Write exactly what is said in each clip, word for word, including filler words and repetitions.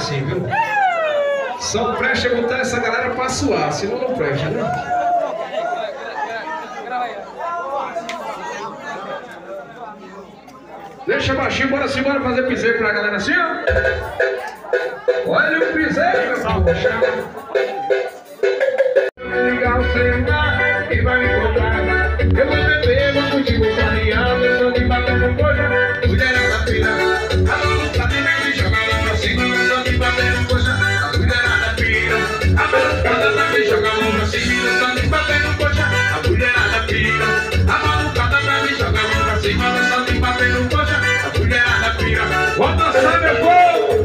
assim, viu? Só presta botar essa galera pra suar, senão não presta, né? Deixa baixinho, bora sim, bora fazer piseiro pra galera assim, ó. Olha o piseiro, poxa. Ligar o celular e vai me encontrar. Eu vou beber, vou contigo caminhando. Eu sou de bater no coxa, mulherada pira. A malucada me joga a mão pra cima. Eu sou de bater no coxa, a mulherada pira. A malucada me joga a mão pra cima. Eu sou de bater no coxa, a mulherada pira. A malucada me joga a mão pra cima. Eu sou de bater no coxa, a mulherada pira. Bota só, meu povo!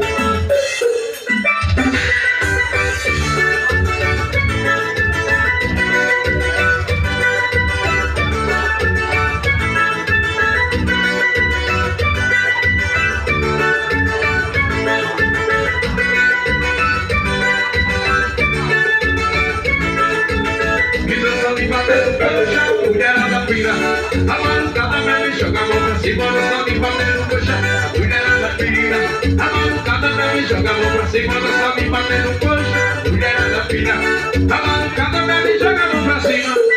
Mulherada pira, a malucada me joga a mão pra cima, não sabe bater no coxa. A mulherada pira, a malucada me joga a mão pra cima, não sabe bater no coxa. A mulherada pira, a malucada me joga a mão pra cima.